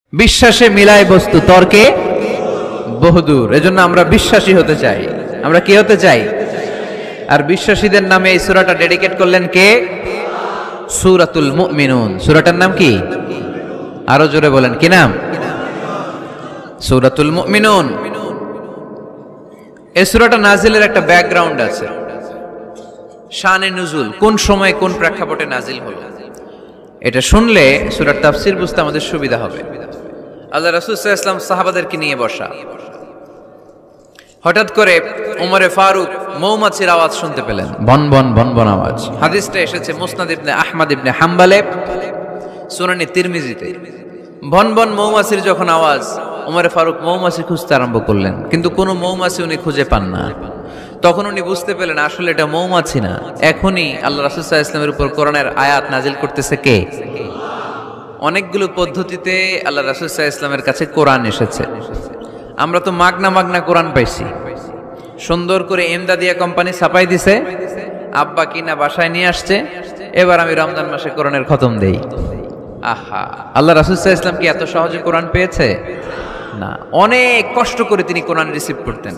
বিশ্বাসে মিলায় বস্তু, তর্কে বহুদূর। এজন্য আমরা বিশ্বাসী হতে চাই। আমরা কি হতে চাই? আর বিশ্বাসীদের নামে এই সূরাটা ডেডিকেট করলেন কে? সূরাতুল মুমিনুন। সূরাটার নাম কি? আরো জোরে বলেন, কি নাম? সূরাতুল মুমিনুন। এই সূরাটা নাজিলের একটা ব্যাকগ্রাউন্ড আছে, শানে নুজুল, কোন সময় কোন প্রেক্ষাপটে নাজিল হলো। এটা শুনলে সূরার তাফসীর বুঝতে আমাদের সুবিধা হবে। আল্লাহ রাসূল সাল্লাল্লাহু আলাইহি ওয়াসাল্লাম সাহাবাদেরকে নিয়ে বসা, হঠাৎ করে ওমরে ফারুক মৌমাছির আওয়াজ শুনতে পেলেন, বন বন বন বন আওয়াজ। হাদিসটা এসেছে মুসনাদ ইবনে আহমদ ইবনে হাম্বালে, সুনানে তিরমিজিতে। বন বন মৌমাছির যখন আওয়াজ, ওমরে ফারুক মৌমাছি খুঁজতে আরম্ভ করলেন, কিন্তু কোনো মৌমাছি উনি খুঁজে পান না। তখন উনি বুঝতে পেলেন আসলে এটা মৌমাছি না, এখনই আল্লাহ রাসূল সাল্লাল্লাহু আলাইহি ওয়াসাল্লামের উপর কোরআনের আয়াত নাজিল করতেছে কে? অনেকগুলো পদ্ধতিতে আল্লাহ রাসূল সাল্লাল্লাহু আলাইহি ওয়াসাল্লামের কাছে কোরআন এসেছে। আমরা তো মাগনা মাগনা কোরআন পাইছি, সুন্দর করে এমদাদিয়া কোম্পানি ছাপাই দিছে, আব্বা কিনা বাসায় নিয়ে আসছে, এবার আমি রমজান মাসে কোরআনের খতম দেই। আহা, আল্লাহ রাসূল সাল্লাল্লাহু আলাইহি ওয়াসাল্লাম কি এত সহজে কোরআন পেয়েছে? না, অনেক কষ্ট করে তিনি কোরআন রিসিভ করতেন।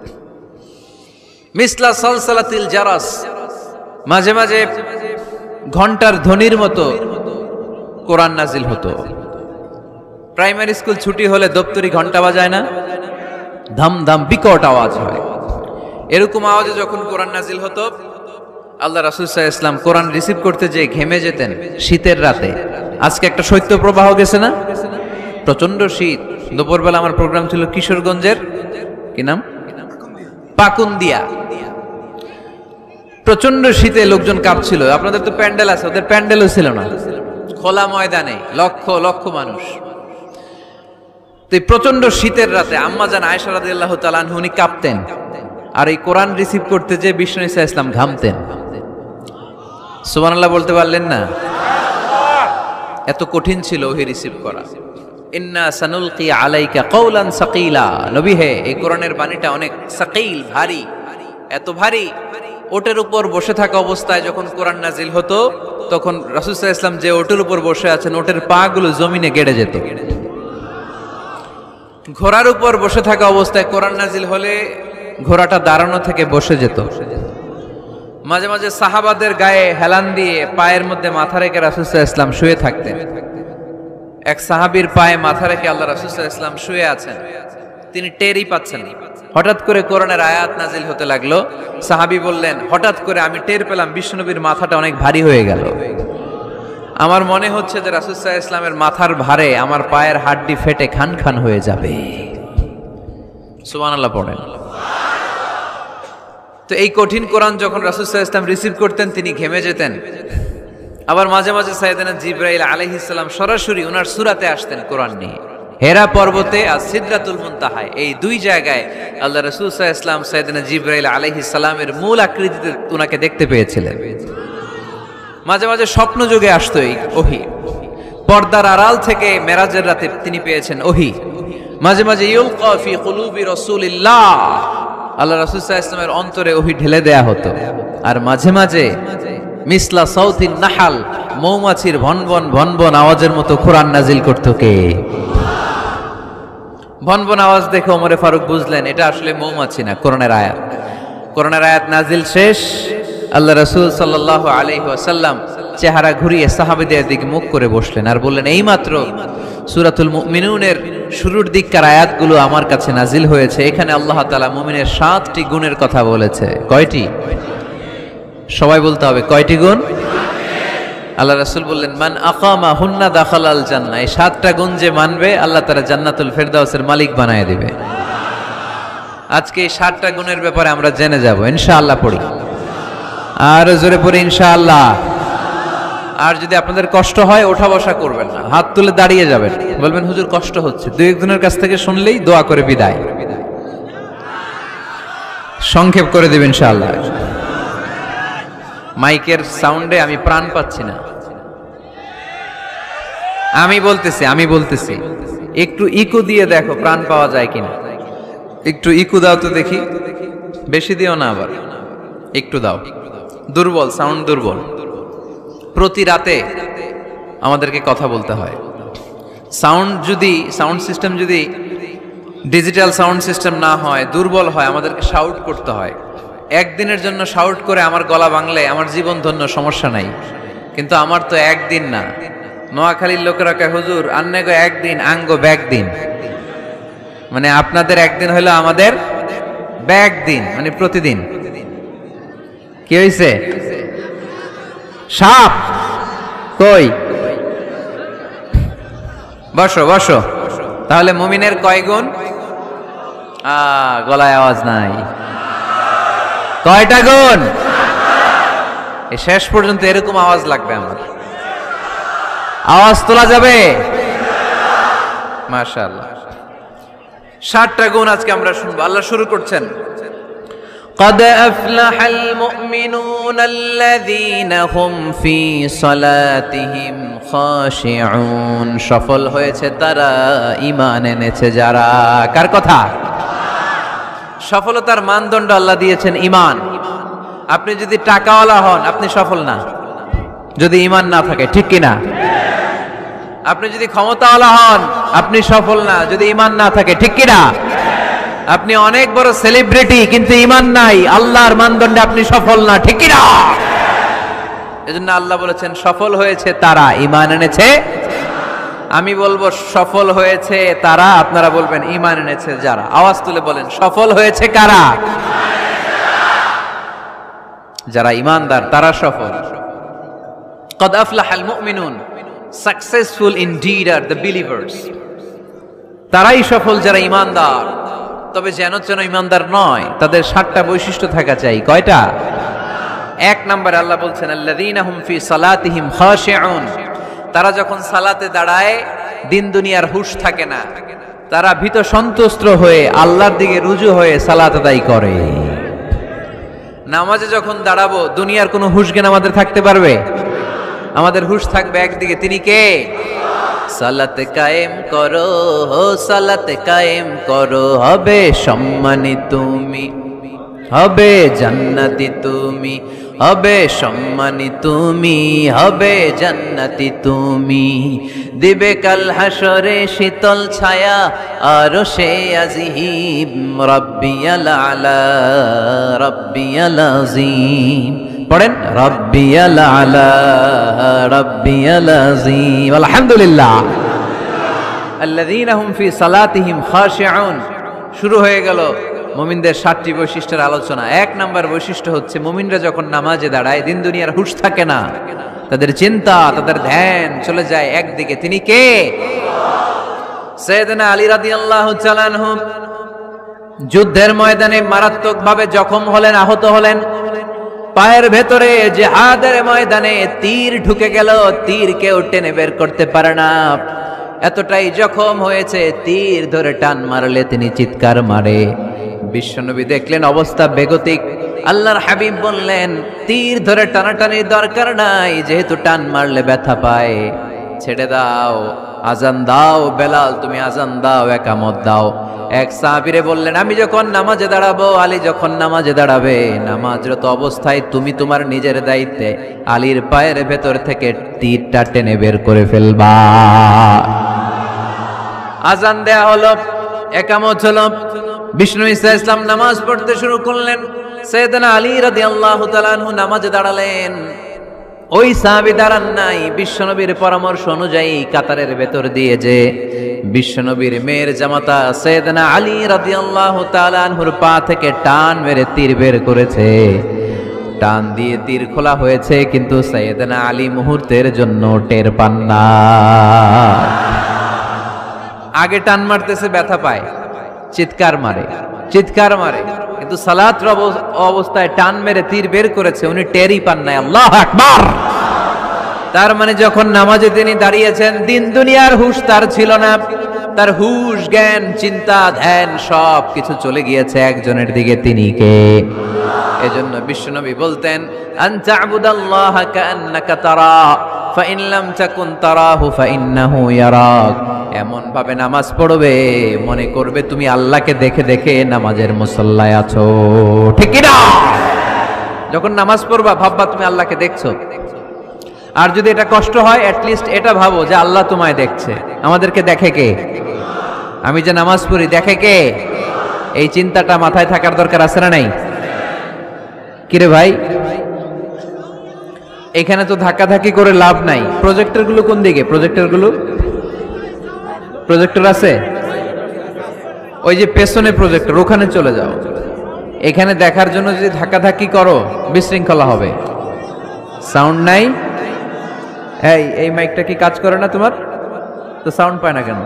মিসলা সালসালাতিল জারাস, মাঝে মাঝে ঘন্টার ধ্বনির মতো কোরআন নাজিল হতো। প্রাইমারি স্কুল ছুটি হলে দপ্তরি ঘন্টা বাজায় না, ধাম ধাম বিকট আওয়াজ হয়। এরকম আওয়াজে যখন কোরআন নাজিল হতো, আল্লাহ রাসূল সাল্লাল্লাহু আলাইহি ওয়াসাল্লাম কোরআন রিসিভ করতে যেয়ে ঘেমে যেতেন শীতের রাতে। আজকে একটা শৈত্য প্রবাহ গেছে না, প্রচন্ড শীত। দুপুরবেলা আমার প্রোগ্রাম ছিল কিশোরগঞ্জের, কি নাম, পাকুন্দিয়া। প্রচন্ড শীতে লোকজন কাঁপছিল। আপনাদের তো প্যান্ডেল আছে, ওদের প্যান্ডেলও ছিল না, খোলা ময়দানে লক্ষ লক্ষ মানুষ। তো এই প্রচন্ড শীতের রাতে আম্মা জান আয়েশা রাদিয়াল্লাহু তাআলা আনহা উনি কাঁপতেন, আর এই কোরআন রিসিভ করতে যে বিষ্ণু ঈসা ইসলাম ঘামতেন। সুবহানাল্লাহ বলতে পারলেন না? এত কঠিন ছিল ওহি রিসিভ করা। ইন্না সানুলকি আলাইকা কওলান সাকিলা, নবী হে, এই কোরআনের বাণীটা অনেক সাকিল, ভারী, এত ভারী। ওটের উপর বসে থাকা অবস্থায় যখন কোরআন নাজিল হতো, তখন রাসূল সাল্লাল্লাহু আলাইহি ওয়াসাল্লাম যে ওটের উপর বসে আছেন, ওটের পা গুলো জমিনে গেড়ে যেত। ঘোড়ার উপর বসে থাকা অবস্থায় কোরআন নাজিল হলে ঘোড়াটা দাঁড়ানো থেকে বসে যেত। মাঝে মাঝে সাহাবাদের গায়ে হেলান দিয়ে পায়ের মধ্যে মাথা রেখে রাসূল সাল্লাল্লাহু আলাইহি ওয়াসাল্লাম শুয়ে থাকতেন। এক সাহাবীর পায়ে মাথা রেখে আল্লাহ রাসূল সাল্লাল্লাহু আলাইহি ওয়াসাল্লাম শুয়ে আছেন, তিনি টেরই পাচ্ছেন না। হঠাৎ করে কোরআনের আয়াত নাজিল হতে লাগলো। সাহাবী বললেন, হঠাৎ করে আমি টের পেলাম বিশ্বনবীর মাথাটা অনেক ভারী হয়ে গেল। আমার মনে হচ্ছে যে রাসূল সাল্লাল্লাহু আলাইহি ওয়াসাল্লামের মাথার ভারে আমার পায়ের হাড্ডি ফেটে খান খান হয়ে যাবে। সুবহানাল্লাহ পড়েন। তো এই কঠিন কোরআন যখন রাসূল সাল্লাল্লাহু আলাইহি ওয়াসাল্লাম রিসিভ করতেন, তিনি ঘেমে যেতেন। আবার মাঝে মাঝে সাইয়েদনা জিবরাইল আলাইহিস সালাম সরাসরি ওনার সূরাতে আসতেন কোরআন নিয়ে। হেরা পর্বতে আর সিদরাতুল মুনতাহায়, এই দুই জায়গায় আল্লাহ রাসূল সাল্লাল্লাহু আলাইহি ওয়াসাল্লাম সাইয়েদনা জিবরাইল আলাইহিস সালামের মূল আকৃতিতে ওনাকে দেখতে পেয়েছিলেন। মাঝে মাঝে স্বপ্ন যুগে আসতো এই ওহী। পর্দার আড়াল থেকে মেরাজের রাতে তিনি পেয়েছেন ওহী। মাঝে মাঝে ইউলকা ফি কুলুবি রাসূলিল্লাহ, আল্লাহ রাসূল সাল্লাল্লাহু আলাইহি ওয়াসাল্লামের অন্তরে ওহী ঢেলে দেয়া হতো। আর মাঝে মাঝে মিসলা সাউতিন নাহাল, মৌমাছির ভনভন ভনভন আওয়াজের মতো কোরআন নাজিল করত কে? ভনভন আওয়াজ দেখে ওমরে ফারুক বুঝলেন এটা আসলে মৌমাছি না, কোরআনের আয়াত। কোরআনের আয়াত নাজিল শেষ, আল্লাহ রাসূল সাল্লাল্লাহু আলাইহি ওয়াসাল্লাম চেহারা ঘুরিয়ে সাহাবীদের দিকে মুখ করে বসলেন আর বললেন, এইমাত্র সূরাতুল মুমিনুনের শুরুর দিককার আয়াতগুলো আমার কাছে নাজিল হয়েছে। এখানে আল্লাহ তাআলা মুমিনের 7টি গুণের কথা বলেছে। কয়টি? সবাই বলতে হবে, কয়টি গুণ? আল্লাহ রাসূল বললেন, মান আকামা হুন্না দাখালাল জান্নাহ, এই 7টা গুণ যে মানবে আল্লাহ তাআলা জান্নাতুল ফেরদাউসের মালিক বানায় দিবে। আজকে এই 7টা গুণের ব্যাপারে আমরা জেনে যাব ইনশাআল্লাহ। পড়ি আর জোরে পড়ি ইনশাআল্লাহ। আর যদি আপনাদের কষ্ট হয় ওঠা বসা করবেন না, হাত তুলে দাঁড়িয়ে যাবেন, বলবেন হুজুর কষ্ট হচ্ছে। দুই একজনের কাছ থেকে শুনলেই দোয়া করে বিদায়, সংক্ষেপ করে দিবেন ইনশাআল্লাহ। মাইকের সাউন্ডে আমি প্রাণ পাচ্ছি না। আমি বলতেছি একটু ইকো দিয়ে দেখো প্রাণ পাওয়া যায় কিনা। একটু ইকো দাও তো দেখি, বেশি দিও না, আবার একটু দাও। দুর্বল, সাউন্ড দুর্বল। প্রতি রাতে আমাদেরকে কথা বলতে হয়। সাউন্ড সিস্টেম যদি ডিজিটাল সাউন্ড সিস্টেম না হয়, দুর্বল হয়, আমাদেরকে শাউট করতে হয়। একদিনের জন্য শাউট করে আমার গলা ভাঙলে আমার জীবন ধন্য, সমস্যা নাই। কিন্তু আমার তো একদিন না। নোয়াখালীর লোকেরা কয় হুজুর আন্নে গো একদিন আঙ্গ ব্যাগ দিন, মানে আপনাদের একদিন হইলো আমাদের ব্যাগ দিন, মানে প্রতিদিন। কি হইছে? সাপ কই? বসো বসো। তাহলে মুমিনের কয় গুণ? গলায় আওয়াজ নাই। কয়টা গুণ? এই শেষ পর্যন্ত এরকম আওয়াজ লাগবে আমার। আওয়াজ তোলা যাবে? মাশাআল্লাহ। 60টা গুণ আজকে আমরা শুনবো। আল্লাহ শুরু করছেন, قد أفلح المؤمنون الذين هم في صلاتهم خاشعون। সফল হয়েছে তারা, ঈমান এনেছে যারা। কার কথা? সফলতার মানদণ্ড আল্লাহ দিয়েছেন ঈমান। আপনি যদি টাকাওয়ালা হন আপনি সফল না, যদি ঈমান না থাকে, ঠিক কি না? আপনি যদি ক্ষমতাওয়ালা হন আপনি সফল না, যদি ঈমান না থাকে, ঠিক কি না? আপনি অনেক বড় সেলিব্রিটি কিন্তু ঈমান নাই, আল্লাহর মানদণ্ডে আপনি সফল না, ঠিক কি না? এজন্য আল্লাহ বলেছেন সফল হয়েছে তারা, ঈমান এনেছে। আমি বলবো সফল হয়েছে তারা, আপনারা বলবেন ঈমান এনেছে যারা। আওয়াজ তুলে বলেন সফল হয়েছে কারা? যারা ঈমানদার তারা সফল। قد أفلح المؤمنون, successful indeed are the believers. তারাই সফল যারা ঈমানদার। তবে যেন ঈমানদার নয়, তাদের 7টা বৈশিষ্ট্য থাকা চাই। কয়টা? 1 নম্বরে আল্লাহ বলছেন আল্লাযীনা হুম ফি সালাতিহিম খাশিউন। তারা যখন সালাতে দাঁড়ায় দিন দুনিয়ার হুঁশ থাকে না, তারা ভীত সন্ত্রস্ত হয়ে আল্লাহর দিকে রুজু হয়ে সালাত আদায় করে। নামাজে যখন দাঁড়াবো দুনিয়ার কোনো হুঁশ জ্ঞান আমাদের থাকতে পারবে? আমাদের হুঁশ থাকবে একদিকে, তিনি কে? সালাত কায়েম করো, সালাত কায়েম করো, হবে সম্মানী তুমি, হবে জান্নাতি তুমি, হবে সম্মানী তুমি, হবে জান্নাতি তুমি। দিবে কাল হাসরে শীতল ছায়া আরশে আজিম, রাব্বিয়াল আলা রাব্বিয়াল আযীম। পড়েন রাব্বিয়াল আলা রাব্বিয়াল আযীম। আলহামদুলিল্লাহ। আল্লাযীনা হুম ফি সালাতিহিম খাশিউন। শুরু হয়ে গেল মুমিনদের 7টি বৈশিষ্ট্যের আলোচনা। 1 নাম্বার বৈশিষ্ট্য হচ্ছে মুমিনরা যখন নামাজে দাঁড়ায় দিন দুনিয়ার হুঁশ থাকে না, তাদের চিন্তা, তাদের ধ্যান চলে যায় একদিকে, তিনি কে? সাইয়েদনা আলী রাদিয়াল্লাহু তাআলা আনহু যুদ্ধের ময়দানে মারাত্মকভাবে জখম হলেন, আহত হলেন। পায়ের ভেতরে জিহাদের ময়দানে তীর ঢুকে গেল, তীর কেউ টেনে বের করতে পারে না, এতটাই জখম হয়েছে। তীর ধরে টান মারলে তিনি চিৎকার মারে। বিশ্বনবী দেখলেন অবস্থা বেগতিক। আল্লাহর হাবিব বললেন তীর ধরে টানাটানির দরকার নাই, যেহেতু টান মারলে ব্যথা পায়, ছেড়ে দাও, আজান দাও। বেলাল তুমি আজান দাও, একামত দাও। এক সাহাবীরে বললেন আমি যখন নামাজে দাঁড়াবো, আলী যখন নামাজে দাঁড়াবে, নামাজরত অবস্থায় তুমি তোমার নিজের দায়িত্বে আলীর পায়ের ভেতর থেকে তীরটা টেনে বের করে ফেলবা। আজান দেয়া হলো, একামত হলো। বিষ্ণু ঈসা ইসলাম নামাজ পড়তে শুরু করলেন। সাইয়েদনা আলী রাদিয়াল্লাহু তাআলা আনহু নামাজে দাঁড়ালেন। ওই সাহাবী দাঁড়ান নাই। বিশ্বনবীর পরামর্শ অনুযায়ী কাতারের ভেতর দিয়ে যে বিশ্বনবীর মেয়ের জামাতা সাইয়েদনা আলী রাদিয়াল্লাহু তাআলা আনহুর পা থেকে টান মেরে তীর বের করেছে। টান দিয়ে তীর খোলা হয়েছে, কিন্তু সাইয়েদনা আলী মুহূর্তের জন্য টের পান না। আগে টান মারতেছে, ব্যথা পায়, চিৎকার মারে, চিৎকার মারে, কিন্তু সালাতের অবস্থায় টান মেরে তীর বের করেছে, উনি টেরই পান নাই। আল্লাহু আকবার। তার মানে যখন নামাজে তিনি দাঁড়িয়েছেন দিন দুনিয়ার হুঁশ তার ছিল না, তার হুঁশ, জ্ঞান, চিন্তা, ধ্যান সব কিছু চলে গিয়েছে একজনের দিকে, তিনি কে? এজন্য বিশ্বনবী বলতেন আনতা আবুদাল্লাহ কাআন্নাকা তারা ফাইন লাম তাকুন তারাহু ফাইন্নাহু ইয়ারাক। এমন ভাবে নামাজ পড়বে মনে করবে তুমি আল্লাহকে দেখে দেখে নামাজের মুসল্লায় আছো, ঠিক কি না? যখন নামাজ পড়বা ভাববা তুমি আল্লাহকে দেখছো। আর যদি এটা কষ্ট হয় অ্যাটলিস্ট এটা ভাবো যে আল্লাহ তোমায় দেখছে। আমাদেরকে দেখে কে? আমি যে নামাজ পড়ি দেখে কে? এই চিন্তাটা মাথায় থাকার দরকার আছে না নাই? কিরে ভাই, এখানে তো ধাক্কাধাক্কি করে লাভ নাই। প্রজেক্টর গুলো কোন দিকে? প্রজেক্টর আছে ওই যে পেছনে প্রজেক্টর, ওখানে চলে যাও। এখানে দেখার জন্য যদি ধাক্কাধাক্কি করো বিশৃঙ্খলা হবে। সাউন্ড নাই। এই মাইকটা কি কাজ করে না তোমার? তো সাউন্ড পায় না কেন?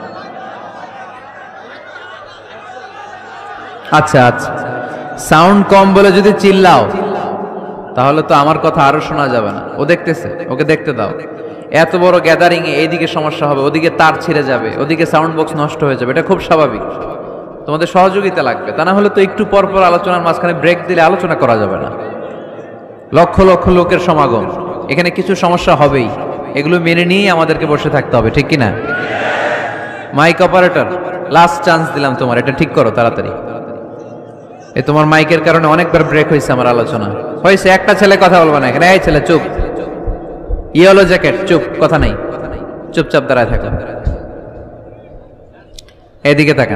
আচ্ছা আচ্ছা, সাউন্ড কম বলে যদি চিল্লাও তাহলে তো আমার কথা আরো শোনা যাবে না। ও দেখতেছে, ওকে দেখতে দাও। এত বড় গ্যাদারিং এ এইদিকে সমস্যা হবে, ওদিকে তার ছিঁড়ে যাবে, ওদিকে সাউন্ড বক্স নষ্ট হয়ে যাবে, এটা খুব স্বাভাবিক। তোমাদের সহযোগিতা লাগবে, তা না হলে তো একটু পর পর আলোচনার মাঝখানে ব্রেক দিলে আলোচনা করা যাবে না। লক্ষ লক্ষ লোকের সমাগম, এখানে কিছু সমস্যা হবেই, এগুলো মেনে নিয়েই আমাদেরকে বসে থাকতে হবে, ঠিক কিনা? মাইক অপারেটর, লাস্ট চান্স দিলাম তোমার, এটা ঠিক করো তাড়াতাড়ি। তোমার মাইকের কারণে অনেকবার ব্রেক হয়েছে আমার আলোচনা। হয়েছে, একটা ছেলে কথা বলবে না এখানে। এই ছেলে চুপ, ইয়েলো জ্যাকেট চুপ, কথা নাই, চুপচাপ দাঁড়ায় থাকো। এদিকে তাকান।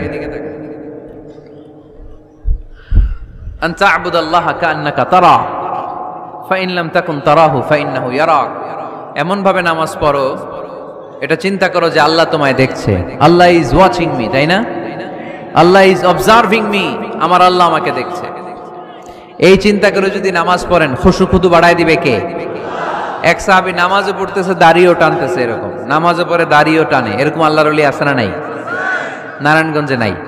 আন তা'বুদাল্লাহা কাআন্নাকা তারা ফাইন লাম তাকুন তারাহু ফাইন্নাহু ইয়ারাক। এমন ভাবে নামাজ পড়ো, এটা চিন্তা করো যে আল্লাহ তোমায় দেখছে। আল্লাহ ইজ ওয়াচিং মি, তাই না? আল্লাহ ইজ অবজার্ভিং মি, আমার আল্লাহ আমাকে দেখছে। এই চিন্তা করে যদি নামাজ পড়েন, খুশু খুদু বাড়ায় দিবে কে? এক সাহাবী নামাজে পড়তেছে দাড়িও টানতেছে, এরকম নামাজে পড়ে দাড়িও টানে, এরকম আল্লাহর ওলি আছে না নাই? নারায়ণগঞ্জে নাই?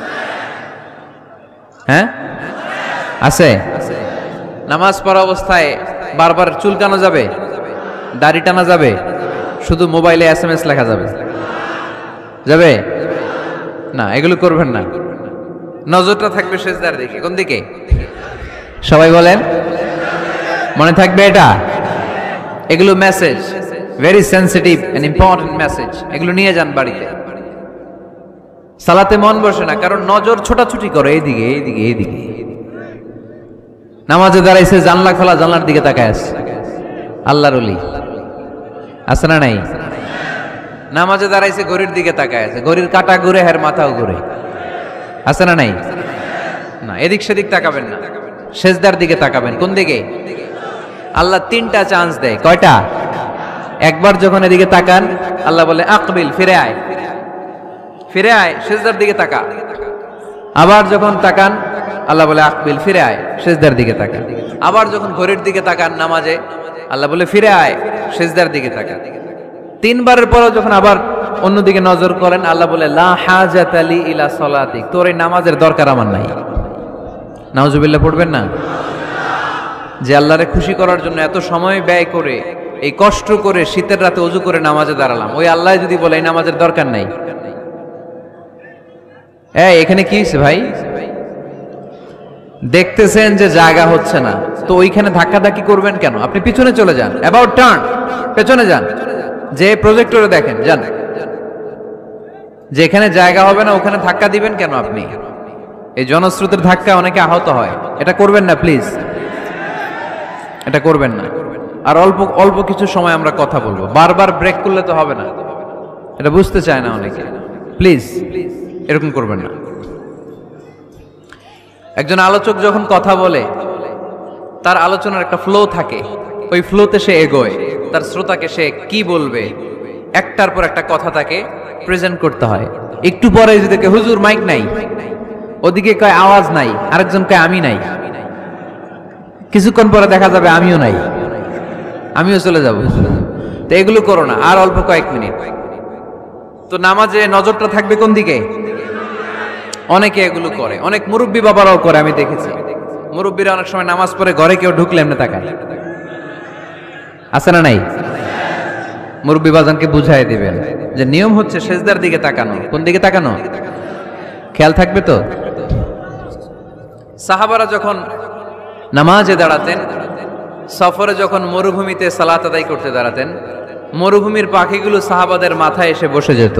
হ্যাঁ আছে। নামাজ পড়া অবস্থায় বারবার চুলকানো যাবে, দাড়ি টানা যাবে, শুধু মোবাইলে SMS লেখা যাবে? যাবে না, এগুলো করবেন না। নজরটা থাকবে সেজদার দিকে। কোন দিকে? সবাই বলেন, মনে থাকবে এটা। এগুলো message, very sensitive and important message. এগুলো নিয়ে যান বাড়িতে। সালাতে মন বসে না, কারণ নজর ছোটাছুটি করে এইদিকে এইদিকে এইদিকে। নামাজে দাঁড়াইছে, জানলা খোলা, জানলার দিকে তাকায় আছে। আল্লাহর ওলি আছে না নাই? নামাজে দাঁড়াইছে, ঘড়ির দিকে তাকায় আছে, ঘড়ির কাঁটা ঘুরে, হের মাথাও ঘুরে, আছে না নাই? না, এদিক সেদিক তাকাবেন না, সেজদার দিকে তাকাবেন। কোন দিকে? আল্লাহ তিনটা চান্স দেয়। কয়টা? একবার যখন এদিকে তাকান, আল্লাহ বলে আকবিল, ফিরে আয়, ফিরে আয়, সেজদার দিকে তাকা। আবার যখন তাকান, আল্লাহ বলে আকবিল, ফিরে আয়, সেজদার দিকে তাকা। আবার যখন ঘড়ির দিকে তাকান নামাজে, আল্লাহ বলে ফিরে আয়, সেজদার দিকে তাকা। তিনবারের পরেও যখন আবার অন্যদিকে নজর করেন, আল্লাহ বলে লা হাজাতা লি ইলা সালাতিক, তোর এই নামাজের দরকার আমার নাই। নাউজুবিল্লাহ পড়বেন না? যে আল্লাহরে খুশি করার জন্য এত সময় ব্যয় করে, এই কষ্ট করে শীতের রাতে ওযু করে নামাজে দাঁড়ালাম, ওই আল্লাহ যদি বলে এই নামাজের দরকার নাই। এখানে কি হয়েছে ভাই? দেখতেছেন যে জায়গা হচ্ছে না, তো ওইখানে ধাক্কাধাক্কি করবেন কেন? আপনি পিছনে চলে যান, অ্যাবাউট টার্ন, পেছনে যান, যে প্রজেক্টরে দেখেন, যান। যেখানে জায়গা হবে না ওখানে ধাক্কা দিবেন কেন আপনি? এই জনস্রোতের ধাক্কা অনেকে আহত হয়, এটা করবেন না প্লিজ, এটা করবেন না। আর অল্প অল্প কিছু সময় আমরা কথা বলবো, বারবার ব্রেক করলে তো হবে না, এটা বুঝতে চায় না অনেকে। প্লিজ এরকম করবেন না। একজন আলোচক যখন কথা বলে, তার আলোচনার একটা ফ্লো থাকে, ওই ফ্লোতে সে এগোয়, তার শ্রোতাকে সে কি বলবে একটার পর একটা কথা তাকে প্রেজেন্ট করতে হয়। একটু পরে যদি কে হুজুর মাইক নাই, ওদিকে কয় আওয়াজ নাই, আরেকজন কয় আমি নাই, কিছুক্ষণ পরে দেখা যাবে আমিও নাই, আমিও চলে যাব। তো এগুলো করো না, আর অল্প কয়েক মিনিট। তো নামাজে নজরটা থাকবে কোন দিকে? অনেকে এগুলো করে, অনেক মুরব্বী বাবারাও করে, আমি দেখেছি। মুরব্বীরা অনেক সময় নামাজ পড়ে ঘরে কেউ ঢুকলে এমনি তাকায়, আছে না নাই? মুরব্বী বাজানকে বুঝাই দিবেন যে নিয়ম হচ্ছে সেজদার দিকে তাকানো। কোন দিকে তাকানো? খেয়াল থাকবে তো। সাহাবারা যখন নামাজে দাঁড়াতেন, সফরে যখন মরুভূমিতে সালাত আদায় করতে দাঁড়াতেন, মরুভূমির পাখিগুলো সাহাবাদের মাথায় এসে বসে যেত।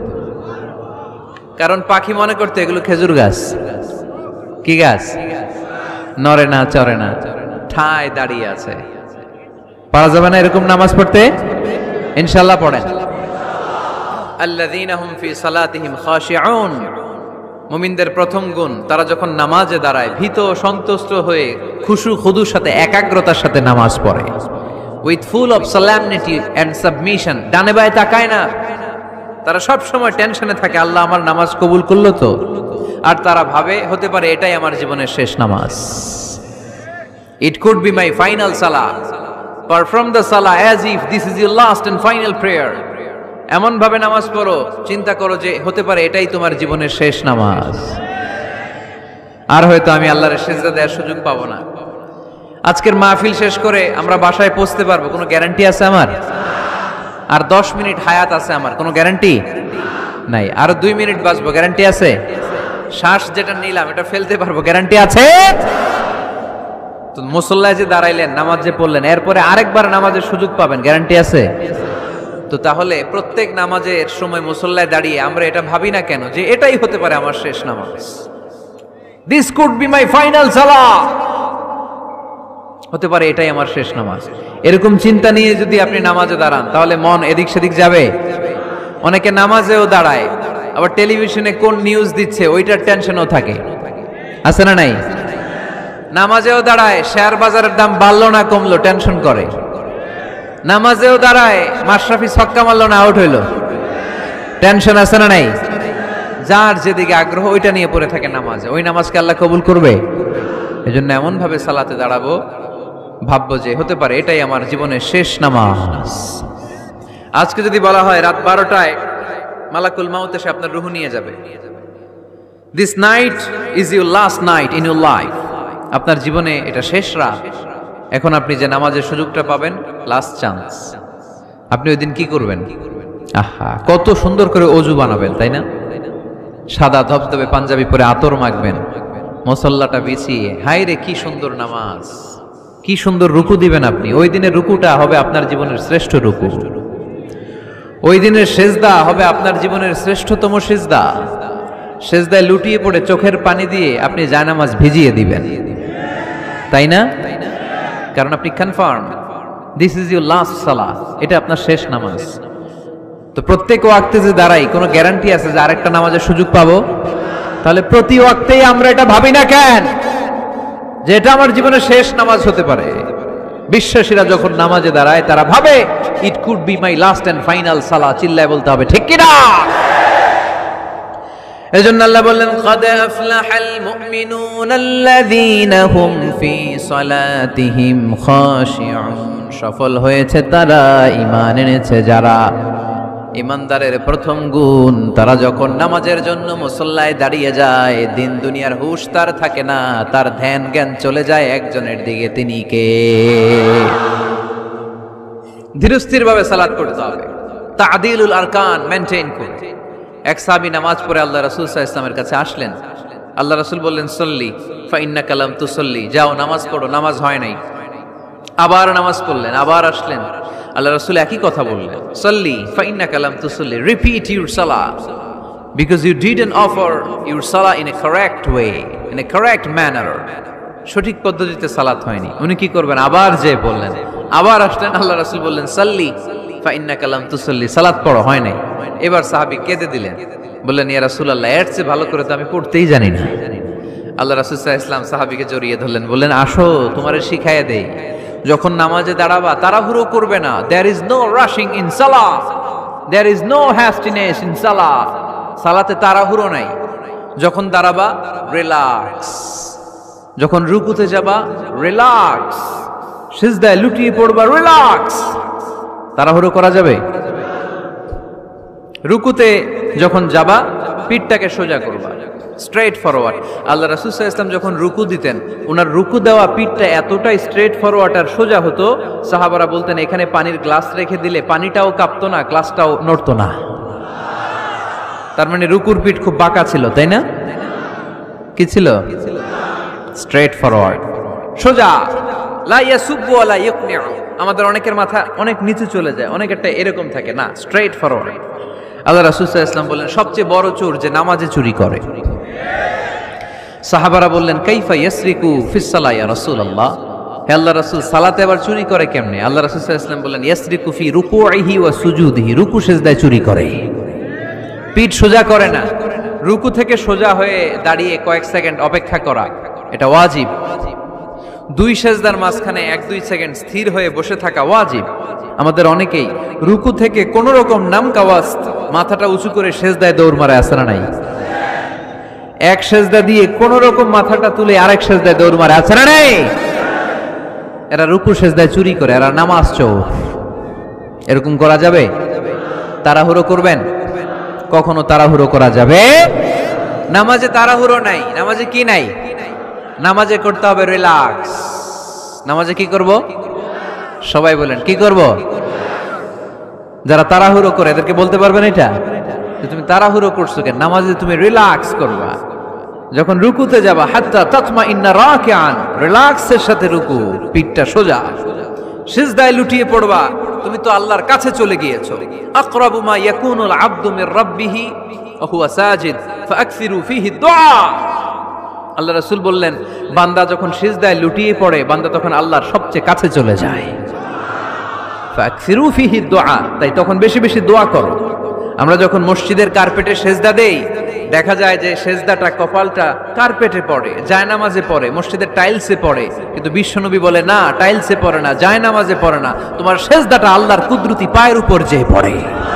কারণ পাখি মনে করতে এগুলো খেজুর গাছ। কি গাছ? নড়ে না, চড়ে না, ঠায় দাঁড়িয়ে আছে। পারা যাবে না এরকম নামাজ পড়তে? ইনশাআল্লাহ পড়েন। আল্লাযীনা হুম ফি সালাতিহিম খাশিউন, মুমিনদের প্রথম গুণ, তারা যখন নামাজে দাঁড়ায় ভীত সন্তুষ্ট হয়ে খুশু খুদুর সাথে একাগ্রতার সাথে নামাজ পড়ে। With full of solemnity and submission, ডানে বায়ে তাকায় না। তারা সব সময় টেনশনে থাকে, আল্লাহ আমার নামাজ কবুল করলো তো? আর তারা ভাবে হতে পারে এটাই আমার জীবনের শেষ নামাজ। It could be my final salah. Perform the salah as if this is your last and final prayer. এমন ভাবে নামাজ পড়ো, চিন্তা করো যে হতে পারে এটাই তোমার জীবনের শেষ নামাজ, আর হয়তো আমি আল্লাহর সিজদা দেওয়ার সুযোগ পাবো না। আজকের মাহফিল শেষ করে আমরা বাসায় পৌঁছতে পারবো, কোনো গ্যারান্টি আছে আমার? আর 10 মিনিট হায়াত আছে আমার, কোনো গ্যারান্টি নাই। আর 2 মিনিট বাঁচবো, গ্যারান্টি আছে? শ্বাস যেটা নিলাম এটা ফেলতে পারবো, গ্যারান্টি আছে? তো মুসল্লায় যে দাঁড়াইলেন, নামাজ যে পড়লেন, এরপরে আরেকবার নামাজের সুযোগ পাবেন, গ্যারান্টি আছে? তো তাহলে প্রত্যেক নামাজের সময় মুসল্লায় দাঁড়িয়ে আমরা এটা ভাবি না কেন যে এটাই হতে পারে আমার শেষ নামাজ? This could be my final সালাহ, হতে পারে এটাই আমার শেষ নামাজ। এরকম চিন্তা নিয়ে যদি আপনি নামাজে দাঁড়ান তাহলে মন এদিক সেদিক যাবে। অনেকে নামাজেও দাঁড়ায়, আবার টেলিভিশনে কোন নিউজ দিচ্ছে ওইটার টেনশনও থাকে, আছে না নাই? নামাজেও দাঁড়ায় শেয়ার বাজারের দাম বাড়লো না কমলো টেনশন করে। নামাজেও দাঁড়ায় মাশরাফি ছক্কা মারলো না আউট হইলো, টেনশন আছে না নাই? যার যেদিকে আগ্রহ ওইটা নিয়ে পড়ে থাকে নামাজে, ওই নামাজকে আল্লাহ কবুল করবে? এজন্য এমন ভাবে সালাতে দাঁড়াবো, ভাববো যে হতে পারে এটাই আমার জীবনের শেষ নামাজ। আজকে যদি বলা হয় রাত 12টায় মালাকুল মাউত এসে আপনার রূহ নিয়ে যাবে, this night is your last night in your life, আপনার জীবনে এটা শেষ রাত, এখন আপনি যে নামাজের সুযোগটা পাবেন, লাস্ট চান্স, আপনি ওই দিন কি করবেন? আহা, কত সুন্দর করে অজু বানাবেন, তাই না? সাদা ধবধবে পাঞ্জাবি পরে আতর মাখবেন, মুসল্লাটা বিছিয়ে, হায় রে কি সুন্দর নামাজ, কি সুন্দর রুকু দিবেন আপনি। ওই দিনের রুকুটা হবে আপনার জীবনের শ্রেষ্ঠ রুকু, ওই দিনের সেজদা হবে আপনার জীবনের শ্রেষ্ঠতম সেজদা। সেজদায় লুটিয়ে পড়ে চোখের পানি দিয়ে আপনি জায়নামাজ ভিজিয়ে দিবেন, তাই না? কারণ আপনি confirm this is your last সালাহ, এটা আপনার শেষ নামাজ। তো প্রত্যেক ওয়াক্তে যে দাঁড়াই, কোনো গ্যারান্টি আছে যে আরেকটা নামাজের সুযোগ পাবো? তাহলে প্রতি ওয়াক্তেই আমরা এটা ভাবি না কেন যে এটা আমার জীবনের শেষ নামাজ হতে পারে? বিশ্বাসীরা যখন নামাজে দাঁড়ায় তারা ভাবে it could be my last and final সালাহ, চিল্লায় বলতে হবে ঠিক কিনা? এজন্য আল্লাহ বললেন قد أفلح المؤمنون الذين هم في صلاتهم خاشعون, সফল হয়েছে তারা, ঈমান এনেছে যারা। ঈমানদারের প্রথম গুণ, তারা যখন নামাজের জন্য মুসল্লায় দাঁড়িয়ে যায়, দিন দুনিয়ার হুঁশ তার থাকে না, তার ধ্যান জ্ঞান চলে যায় একজনের দিকে, তিনি কে? ধীরস্থির ভাবে সালাত করতে হবে, তা'দিলুল আরকান মেইনটেইন করতে। এক সাহাবী নামাজ পড়ে আল্লাহ রাসূল সাল্লাল্লাহু আলাইহি ওয়াসাল্লামের কাছে আসলেন। আল্লাহ রাসূল বললেন সল্লি ফা ইন্নাকা লাম তুসল্লি, যাও নামাজ পড়ো, নামাজ হয় নাই। আবার নামাজ পড়লেন, আবার আসলেন, আল্লাহ রাসূল একই কথা বললেন, সল্লি ফা ইন্নাকা লাম তুসল্লি, রিপিট ইউর সালাহ because you didn't offer your সালাহ in a correct way, in a correct manner, সঠিক পদ্ধতিতে সালাত হয়নি। উনি কি করবেন? আবার যে বললেন, আবার আসলেন, আল্লাহ রাসূল বললেন সল্লি ফা ইন্নাকা লাম তুসল্লি, সালাত পড়ো, হয় নাই। এবার সাহাবী কেঁদে দিলেন, বললেন ইয়া রাসূলুল্লাহ, এর চেয়ে ভালো করে তো আমি পড়তেই জানি না। আল্লাহ রাসূল সাল্লাল্লাহু আলাইহি ওয়াসাল্লাম সাহাবীকে জড়িয়ে ধরলেন, বললেন আসো তোমারে শিখাইয়া দেই, যখন নামাজে দাঁড়াবা তাড়াহুড়ো করবে না। There is no rushing in সালাহ, there is no hastiness in সালাহ, সালাতে তাড়াহুড়ো নাই। যখন দাঁড়াবা রিল্যাক্স, যখন রুকুতে যাবা রিল্যাক্স, সিজদায় লুটিয়ে পড়বা রিল্যাক্স। তাড়াহুড়ো করা যাবে? রুকুতে যখন যাবা পিঠটাকে সোজা করবা, স্ট্রেট ফরওয়ার্ড। আল্লাহ রাসূল সাল্লাল্লাহু আলাইহি ওয়াসাল্লাম যখন রুকু দিতেন, ওনার রুকু দেওয়া পিঠটা এতটাই স্ট্রেট ফরওয়ার্ড আর সোজা হতো, সাহাবারা বলতেন এখানে পানির গ্লাস রেখে দিলে পানিটাও কাঁপতো না, গ্লাসটাও নড়তো না। তার মানে রুকুর পিঠ খুব বাঁকা ছিল, তাই না? কি ছিল? স্ট্রেট ফরওয়ার্ড, সোজা। লা ইয়াসুব্বু ওয়ালা ইয়াকনিউ, আমাদের অনেকের মাথা অনেক নিচু চলে যায়, অনেকেরটা এরকম থাকে না, স্ট্রেট ফরওয়ার্ড। আল্লাহ রাসূল সাল্লাল্লাহু আলাইহি ওয়াসাল্লাম বললেন সবচেয়ে বড় চোর যে নামাজে চুরি করে। সাহাবারা বললেন কাইফা ইয়াসরিকু ফিস সালাহ ইয়া রাসূলুল্লাহ, হে আল্লাহ রাসূল সালাতে আবার চুরি করে কেমনে? আল্লাহ রাসূল সাল্লাল্লাহু আলাইহি ওয়াসাল্লাম বললেন ইয়াসরিকু ফি রুকুইহি ওয়া সুজুদিহি, রুকু সিজদায় চুরি করে, পিঠ সোজা করে না। রুকু থেকে সোজা হয়ে দাঁড়িয়ে কয়েক সেকেন্ড অপেক্ষা করা এটা ওয়াজিব। দুই সেজদার মাঝখানে 1-2 সেকেন্ড স্থির হয়ে বসে থাকা ওয়াজিব। আমাদের অনেকেই রুকু থেকে কোন রকম নামকাওয়াজ মাথাটা উঁচু করে সেজদায় দৌড় মারে, আছে না নাই? এক সেজদা দিয়ে কোন রকম মাথাটা তুলে আরেক সেজদায় দৌড় মারে, আছে না নাই? এরা রুকু সেজদায় চুরি করে, এরা নামাজ চোর। এরকম করা যাবে? তাড়াহুড়ো করবেন? কখনো তাড়াহুড়ো করা যাবে? নামাজে তাড়াহুড়ো নাই। নামাজে কি নাই? নামাজে করতে হবে রিল্যাক্স। নামাজে কি করব? সবাই বলেন কি করব? যারা তাড়াহুড়ো করে এদেরকে বলতে পারবেন এটা যে তুমি তাড়াহুড়ো করছো কেন? নামাজে তুমি রিল্যাক্স করবা। যখন রুকুতে যাবা হাত্তা তাতমাইন্না রাকিআন, রিল্যাক্সের সাথে রুকু, পিঠটা সোজা। সিজদায় লুটিয়ে পড়বা, তুমি তো আল্লাহর কাছে চলে গিয়েছো। আকরাবু মা ইয়াকুনুল আবদু মির রাব্বিহি ওয়া হুয়া সাজিদ ফাআকসিরু ফীহি দুআ। আল্লাহ রাসূল বললেন বান্দা যখন সিজদায় লুটিয়ে পড়ে বান্দা তখন আল্লাহর সবচেয়ে কাছে চলে যায়। ফাআকসিরু ফীহি দুআ, তাই তখন বেশি বেশি দোয়া করো। আমরা যখন মসজিদের কার্পেটে সেজদা দেই দেখা যায় যে সেজদাটা কপালটা কার্পেটে পড়ে, জায়নামাজে পড়ে, মসজিদের টাইলসে পড়ে, কিন্তু বিশ্বনবী বলে না, টাইলসে পড়ে না, জায়নামাজে পড়ে না, তোমার সেজদাটা আল্লাহর কুদরতি পায়ের উপর যেয়ে পড়ে।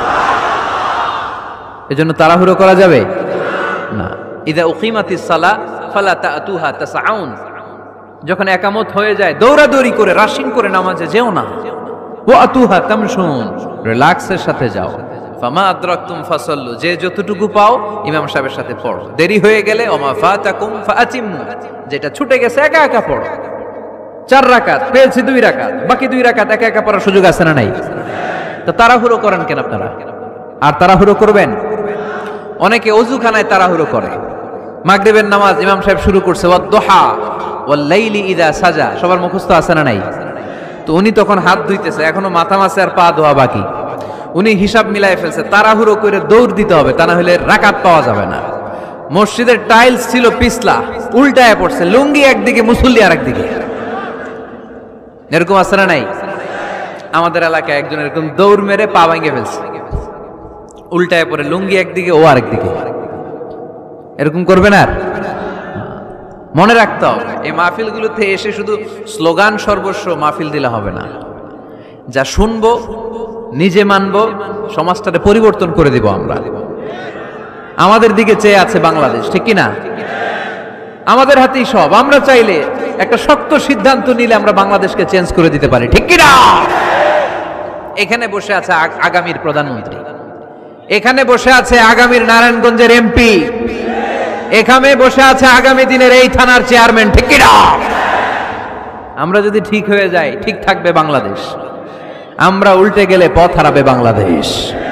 এজন্য তাড়াহুড়ো করা যাবে না। ইযা উকিমাতিস সালাহ ফালা তাতুহা তাসআউন, যখন একামত হয়ে যায় দৌড়াদৌড়ি করে রাশিং করে নামাজে যেও না। ওয়া আতুহা তামশুন, রিল্যাক্সের সাথে যাও। ফামা আদরাকতুম ফাসাল্লু, যে যতটুকু পাও ইমাম সাহেবের সাথে পড়ো। দেরি হয়ে গেলে ওমা ফাতাকুম ফাআতিমু, যেটা ছুটে গেছে একা একা পড়ো। 4 রাকাত পেয়েছি 2 রাকাত, বাকি 2 রাকাত একা একা পড়ার সুযোগ আছে না নাই? তো তাড়াহুড়ো করেন কেন আপনারা? আর তাড়াহুড়ো করবেন? অনেকে ওযুখানায় তাড়াহুড়ো করে। মাগরিবের নামাজ ইমাম সাহেব শুরু করছে ওয়াদ-দুহা ওয়াল-লাইলি ইযা সাজা, সবার মুখস্থ আছে না নাই? তো উনি তখন হাত ধুইতেছে, এখনো মাথা মাসে আর পা ধোয়া বাকি। উনি হিসাব মিলাই ফেলছে, তাড়াহুড়ো করে দৌড় দিতে হবে, তা না হলে রাকাত পাওয়া যাবে না। মসজিদের টাইলস ছিল পিছলা, উল্টায় পড়ছে, লুঙ্গি একদিকে মুসল্লি আর একদিকে। এরকম আছে না নাই? আমাদের এলাকায় একজন এরকম দৌড় মেরে পা ভেঙে ফেলছে, উল্টায় পড়ে, লুঙ্গি একদিকে ও আরেকদিকে। এরকম করবেন আর? মনে রাখতে হবে এই মাহফিলগুলোতে এসে শুধু স্লোগান সর্বস্ব মাহফিল দিলে হবে না। যা শুনবো নিজে মানবো, সমাজটাকে পরিবর্তন করে দিব আমরা। আমাদের দিকে চেয়ে আছে বাংলাদেশ, ঠিক কি না? আমাদের হাতেই সব। আমরা চাইলে একটা শক্ত সিদ্ধান্ত নিলে আমরা বাংলাদেশকে চেঞ্জ করে দিতে পারি, ঠিক কি না? এখানে বসে আছে আগামীর প্রধানমন্ত্রী, এখানে বসে আছে আগামীর নারায়ণগঞ্জের এমপি, এখানে বসে আছে আগামী দিনের এই থানার চেয়ারম্যান, ঠিক কি না? আমরা যদি ঠিক হয়ে যাই ঠিক থাকবে বাংলাদেশ, আমরা উল্টে গেলে পথ হারাবে বাংলাদেশ।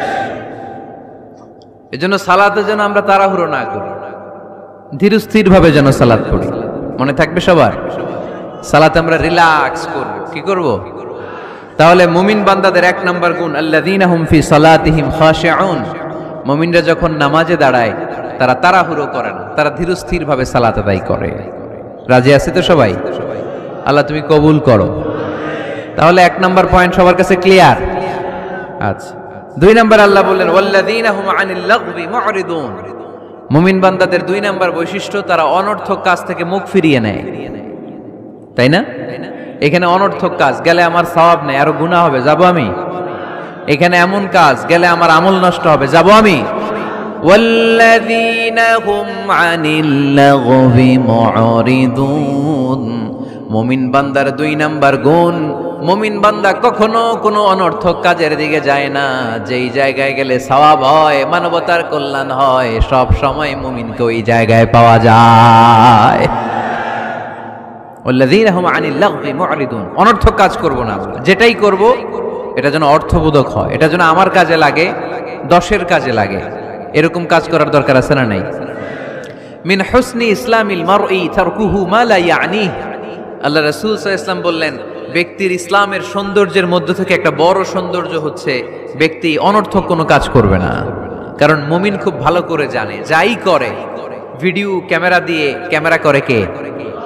এজন্য সালাতে যেন আমরা তাড়াহুড়ো না করি, ধীরস্থির ভাবে যেন সালাত পড়ি। মনে থাকবে সবার? সালাতে আমরা রিল্যাক্স করব। কি করব? তাহলে মুমিন বান্দাদের 1 নাম্বার গুণ আল্লাযীনা হুম ফি সালাতিহিম খাশিউন। মুমিনরা যখন নামাজে দাঁড়ায় তারা তাড়াহুড়ো করে না, তারা ধীরস্থির ভাবে সালাত আদায় করে। রাজি আছে তো সবাই? আল্লাহ তুমি কবুল করো। তাহলে 1 নাম্বার পয়েন্ট সবার কাছে ক্লিয়ার? আচ্ছা, 2 নাম্বার আল্লাহ বললেন ওয়াল্লাযীনা হুম আনিল লাগবি মুরিদুন। মুমিন বান্দাদের 2 নাম্বার বৈশিষ্ট্য, তারা অনর্থক কাজ থেকে মুখ ফিরিয়ে নেয়, তাই না? এখানে অনর্থক কাজ গেলে আমার সওয়াব নেই, আরো গুনাহ হবে, যাব আমি? এখানে এমন কাজ গেলে আমার আমল নষ্ট হবে, যাব আমি? ওয়াল্লাযীনা হুম আনিল লাগবি মুরিদুন। মুমিন বান্দার 2 নাম্বার গুণ, মুমিন বান্দা কখনো কোনো অনর্থক কাজের দিকে যায় না। যেই জায়গায় গেলে সওয়াব হয়, মানবতার কল্যাণ হয়, সব সময় মুমিনকে ওই জায়গায় পাওয়া যায়। ওয়াল্লাযীনা হুম আনিল লাগবি মুরিদুন। অনর্থক কাজ করব না, যেটাই করব এটা যেন অর্থবোধক হয়, এটা যেন আমার কাজে লাগে, 10-এর কাজে লাগে, এরকম কাজ করার দরকার আছে না নাই? মিন হুসনি ইসলামিল মারই তারকুহু মা লা ইয়ানিহ। আল্লাহ রাসূল সাল্লাল্লাহু আলাইহি ওয়াসাল্লাম বললেন, ব্যক্তির ইসলামের সৌন্দর্যের মধ্য থেকে একটা বড় সৌন্দর্য হচ্ছে ব্যক্তি অনর্থক কোনো কাজ করবে না। কারণ মুমিন খুব ভালো করে জানে যাই করে ভিডিও ক্যামেরা দিয়ে ক্যামেরা করে কে?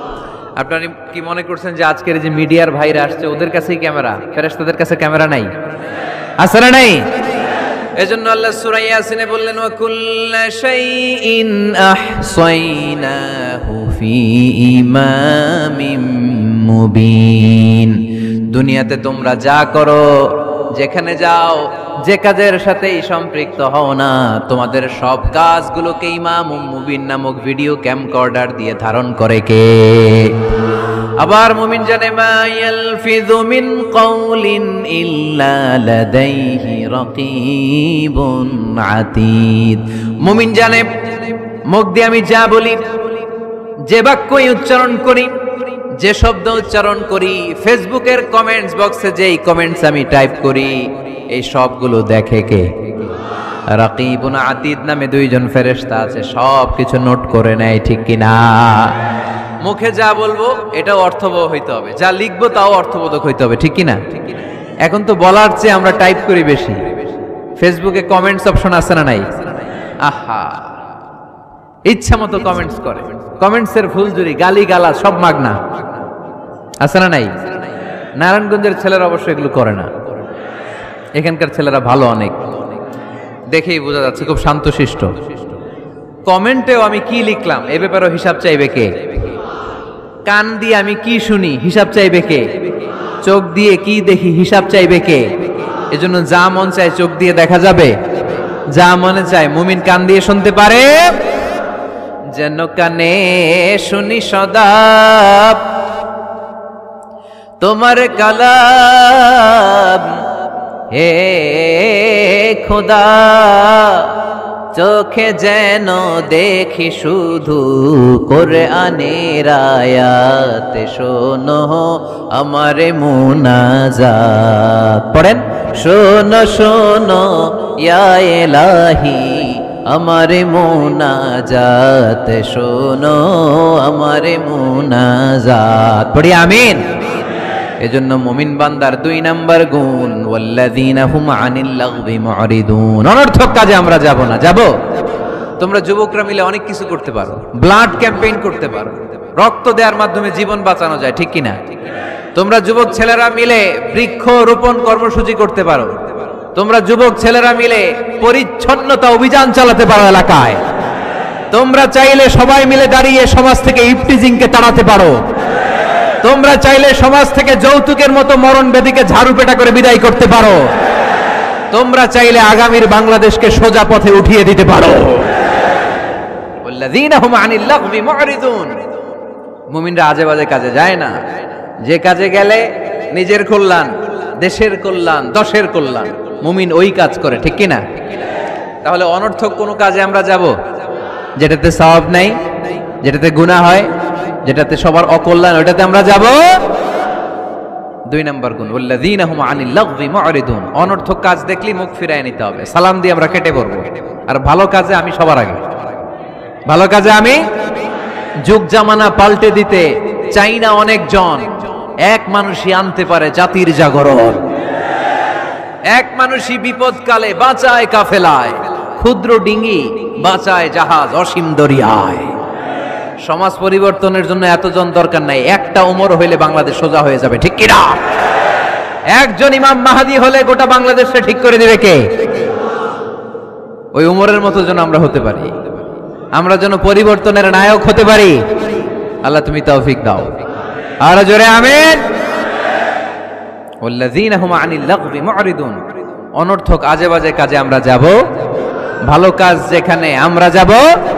আপনারা কি মনে করছেন যে আজকের যে মিডিয়ার ভাইরা আসছে ওদের কাছেই ক্যামেরা? ফেরেশতাদের কাছে ক্যামেরা নাই? আছে না নাই? এজন্য আল্লাহ সূরা ইয়াসিনে বললেন ওয়া কুল্লা শাইইন আহসাইনাহু ফি ইমামিম মুবিন। দুনিয়াতে তোমরা যা করো, যেখানে যাও, যে কাজের সাথেই সম্পৃক্ত হও না, তোমাদের সব কাজগুলোকে ইমামুম মুবিন নামক ভিডিও ক্যামকর্ডার দিয়ে ধারণ করে কে? আবার মুমিন জানে মা ইয়ালফিযু মিন কাউলিন ইল্লা লাদাইহি রাকীবুন আতীদ। মুমিন জানে মুখ দিয়ে আমি যা বলি, যে বাক্যই উচ্চারণ করি, যে শব্দ উচ্চারণ করি, ফেসবুকের কমেন্টস বক্সে যেই কমেন্টস আমি টাইপ করি, এই সবগুলো দেখে কে? রাকীবুন আতীদ নামে দুইজন ফেরেশতা আছে, সব কিছু নোট করে নেয়, ঠিক কিনা? মুখে যা বলবো এটাও অর্থবহ হইতে হবে, যা লিখবো তাও অর্থবোধক হইতে হবে, ঠিক কিনা? এখন তো বলার চেয়ে আমরা টাইপ করি বেশি। ফেসবুকে কমেন্টস অপশন আছে না নাই? আহা, ইচ্ছা মতো কমেন্টস করে, কমেন্টসের ফুলঝুরি, গালি গালা সব মাগনা, আছে না নাই? নারায়ণগঞ্জের ছেলেরা অবশ্য এগুলো করে না, এখানকার ছেলেরা ভালো, অনেক দেখেই বোঝা যাচ্ছে খুব শান্তশিষ্ট। কমেন্টেও আমি কি লিখলাম এ ব্যাপারেও হিসাব চাইবে কে? কান দিয়ে আমি কি শুনি হিসাব চাইবে কে? চোখ দিয়ে কি দেখি হিসাব চাইবে কে? এজন্য যা মন চায় চোখ দিয়ে দেখা যাবে, যা মনে চায় মুমিন কান দিয়ে শুনতে পারে। যেন কানে শুনি সদা তোমার কালাম, হে খোদা চোখে যেন দেখি শুধু কোরআনের আয়াত, শোনো আমারে মুনাজাত। পড়েন, শোনো শোনো ইয়া ইলাহি আমারে মুনাজাত, শোনো আমারে মুনাজাত। পড়ি আমিন। এজন্য মুমিন বান্দার 2 নাম্বার গুণ ওয়াল্লাযীনা হুম আনিল লাগবি মুরিদুন। অনর্থক কাজে আমরা যাব না। যাব? তোমরা যুবকরা মিলে অনেক কিছু করতে পারো, ব্লাড ক্যাম্পেইন করতে পারো, রক্ত দেওয়ার মাধ্যমে জীবন বাঁচানো যায়, ঠিক কিনা? তোমরা যুবক ছেলেরা মিলে বৃক্ষ রোপণ কর্মসূচি করতে পারো, তোমরা যুবক ছেলেরা মিলে পরিচ্ছন্নতা অভিযান চালাতে পারো এলাকায়। তোমরা চাইলে সবাই মিলে দাঁড়িয়ে সমাজ থেকে ইফটিজিংকে তাড়াতে পারো। তোমরা চাইলে সমাজ থেকে যৌতুকের মতো মরণ ব্যাধিকে ঝাড়ু পেটা করে বিদায় করতে পারো। তোমরা চাইলে আগামীর বাংলাদেশকে সোজা পথে উঠিয়ে দিতে পারো। ওয়াল্লাযীনা হুম আনিল লাগবি মুরিদুন। মুমিনরা আজে বাজে কাজে যায় না, যে কাজে গেলে নিজের কল্যাণ, দেশের কল্যাণ, দশের কল্যাণ, মুমিন ওই কাজ করে, ঠিক কিনা? তাহলে অনর্থক কোনো কাজে আমরা যাব যেটাতে সওয়াব নাই, যেটাতে গুনাহ হয়, যেটাতে সবার অকল্যাণ, ওটাতে আমরা যাব? 2 নাম্বার গুণ ওয়াল্লাযীনা হুম আনিল লাগবি মুরিদুন। অনর্থক কাজ দেখলি মুখ ফিরায় নিতে হবে, সালাম দিয়ে আমরা কেটে পড়বো। আর ভালো কাজে আমি সবার আগে, ভালো কাজে আমি। যুগ জামানা পাল্টে দিতে চাই না অনেকজন, এক মানুষই আনতে পারে জাতির জাগরণ। এক মানুষই বিপদকালে বাঁচায় কাফেলায়, ক্ষুদ্র ডিঙ্গি বাঁচায় জাহাজ অসীম দরিয়ায়। সমাজ পরিবর্তনের জন্য এতজন দরকার নাই, একটা ওমর হইলে বাংলাদেশ সোজা হয়ে যাবে, ঠিক কিনা? একজন ইমাম মাহাদি হলে গোটা বাংলাদেশে ঠিক করে দিবে কে? ওই ওমরের মতো যেন আমরা হতে পারি, আমরা যেন পরিবর্তনের নায়ক হতে পারি। আল্লাহ তুমি তৌফিক দাও। আর জোরে আমিন। ওয়াল্লাযীনা হুম আনিল লাগবি মুরিদুন। অনর্থক আজে বাজে কাজে আমরা যাব, ভালো কাজ যেখানে আমরা যাব।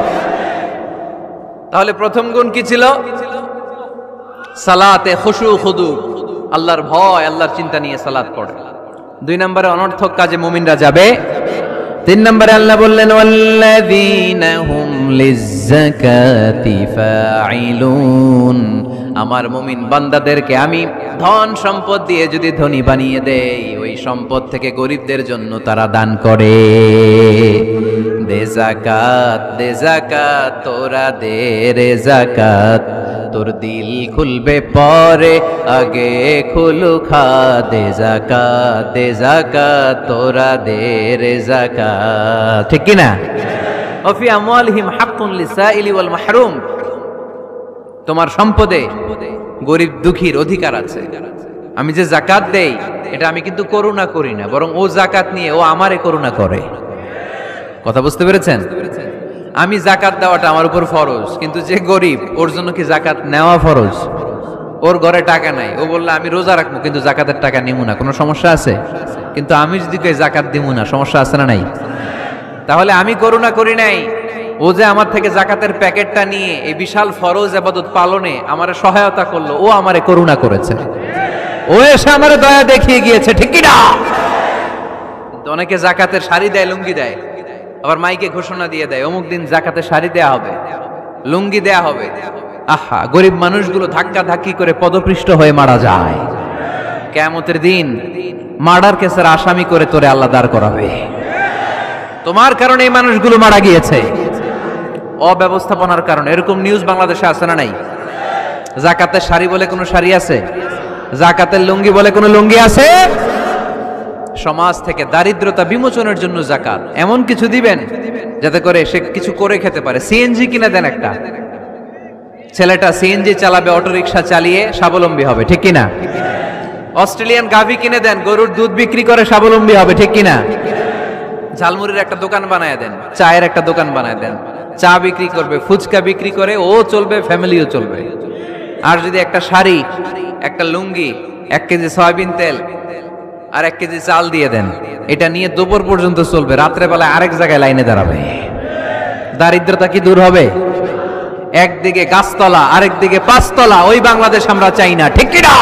তাহলে প্রথম গুণ কি ছিল? সালাতে খুশু খুদু, আল্লাহর ভয়, আল্লাহর চিন্তা নিয়ে সালাত পড়ে। 2 নম্বরে অনর্থক কাজে মুমিনরা যাবে। 3 নম্বরে আল্লাহ বললেন ওয়াল্লাযীনা হুম লিয-যাকাতি ফাঈলুন। আমার মুমিন বান্দাদেরকে আমি ধন সম্পদ দিয়ে যদি ধনী বানিয়ে দেই, ওই সম্পদ থেকে গরিবদের জন্য তারা দান করে। দে যাকাত, দে যাকাত, তোরা দে রে যাকাত, তোর দিল খুলবে পরে, আগে খুলু খা। দে যাকাত, দে যাকাত, তোরা দে রে যাকাত, ঠিক কি না? ওয়া ফি আমওয়ালিহিম হাক্কুন লিসাইলি ওয়াল মাহরুম। তোমার সম্পদে গরিব দুঃখীর অধিকার আছে। আমি যে যাকাত দেই এটা আমি কিন্তু করুণা করি না, বরং ও যাকাত নিয়ে ও আমারে করুণা করে। কথা বুঝতে পেরেছেন? আমি যাকাত দেওয়াটা আমার উপর ফরজ, কিন্তু যে গরিব ওর জন্য কি যাকাত নেওয়া ফরজ? ওর ঘরে টাকা নাই, ও বললে আমি রোজা রাখবো কিন্তু যাকাতের টাকা নিব না, কোনো সমস্যা আছে? কিন্তু আমি যদি কই যাকাত দিব না, সমস্যা আছে না নাই? তাহলে আমি করুণা করি নাই, ও যে আমার থেকে যাকাতের প্যাকেটটা নিয়ে এই বিশাল ফরজ ইবাদত পালনে আমারে সহায়তা করলো, ও আমারে করুণা করেছে, ও এসে আমারে দয়া দেখিয়ে গিয়েছে, ঠিক কি না? অনেকে যাকাতের শাড়ি দেয়, লুঙ্গি দেয়, আবার মাইকে ঘোষণা দিয়ে দেয় অমুক দিন যাকাতের শাড়ি দেয়া হবে, লুঙ্গি দেয়া হবে। আহা, গরিব মানুষগুলো ধাক্কা ধাক্কি করে পদপৃষ্ঠ হয়ে মারা যায়। কিয়ামতের দিন মার্ডার কেসের আসামি করে তোরে আল্লাহ দাঁড় করাবে। তোমার কারণে এই মানুষগুলো মারা গিয়েছে, অব্যবস্থাপনার কারণে। এরকম নিউজ বাংলাদেশে আছে না নাই? যাকাতের শাড়ি বলে কোনো শাড়ি আছে? যাকাতের লুঙ্গি বলে কোনো লুঙ্গি আছে? সমাজ থেকে দারিদ্রতা বিমোচনের জন্য যাকাত এমন কিছু দিবেন যাতে করে সে কিছু করে খেতে পারে। সিএনজি কিনে দেন, একটা ছেলেটা সিএনজি চালাবে, অটোরিকশা চালিয়ে স্বাবলম্বী হবে, ঠিক কিনা? অস্ট্রেলিয়ান গাভী কিনে দেন, গরুর দুধ বিক্রি করে স্বাবলম্বী হবে, ঠিক কিনা? ঝালমুড়ির একটা দোকান বানায় দেন, চায়ের একটা দোকান বানায় দেন, চা বিক্রি করবে, ফুচকা বিক্রি করে ও চলবে, ফ্যামিলিও চলবে। আর যদি একটা শাড়ি, একটা লুঙ্গি, 1 কেজি সয়াবিন তেল আর 1 কেজি চাল দিয়ে দেন, এটা নিয়ে দুপুর পর্যন্ত চলবে, রাত্রে বেলায় আরেক জায়গায় লাইনে দাঁড়াবে। দারিদ্রতা কি দূর হবে? একদিকে গাছতলা, আরেকদিকে 5 তলা, ওই বাংলাদেশ আমরা চাই না, ঠিক কি না?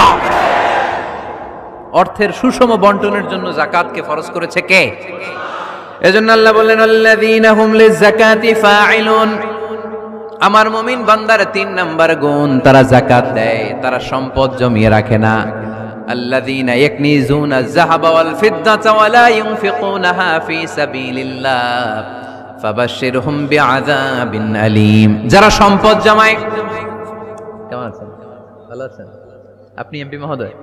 অর্থের সুষম বন্টনের জন্য যাকাতকে ফরজ করেছে কে? এজন্য আল্লাহ বললেন আল্লাযীনা হুম লিয-যাকাতি ফাঈলুন। আমার মুমিন বান্দার 3 নাম্বার গুণ, তারা যাকাত দেয়, তারা সম্পদ জমিয়ে রাখে না। আল্লাযীনা ইয়াকনিজুনা আয-যাহাবা ওয়াল-ফিদ্দাতা ওয়া লা ইউনফিকুনাহা ফী সাবিলিল্লাহ ফাবাশশিরহুম বিআযাবিন আলীম। যারা সম্পদ জমায়, কেমন আছেন? ভালো আছেন? আপনি এমপি মহোদয়?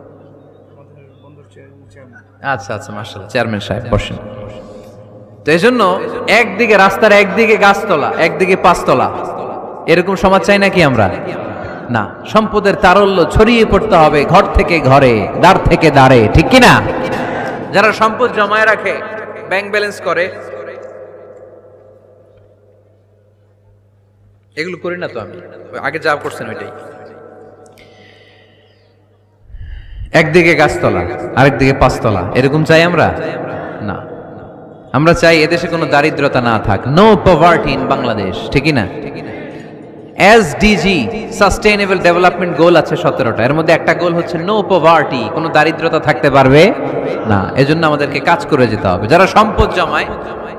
আচ্ছা আচ্ছা, মাশাআল্লাহ, চেয়ারম্যান সাহেব বসেন। তো এজন্য একদিকে রাস্তার একদিকে গাছতলা, একদিকে 5 তলা, এরকম সমাজ চাই নাকি আমরা? না, সম্পদের তারল্য ছড়িয়ে পড়তে হবে, ঘর থেকে ঘরে, দ্বার থেকে দ্বারে, ঠিক কি না? যারা সম্পদ জমায় রাখে, ব্যাংক ব্যালেন্স করে, এগুলো করি না তো আমি, আগে যা করছেন ওইটাই। একদিকে গাছতলা, আরেকদিকে 5 তলা, এরকম চাই আমরা? না, আমরা চাই এদেশে কোনো দারিদ্রতা না থাক, নো পভার্টি ইন বাংলাদেশ, ঠিক না? এসডিজি সাস্টেইনেবল ডেভেলপমেন্ট গোল আছে 17টা, এর মধ্যে একটা গোল হচ্ছে নো পভার্টি, কোনো দারিদ্রতা থাকতে পারবে না। এজন্য আমাদেরকে কাজ করে যেতে হবে। যারা সম্পদ জমায়,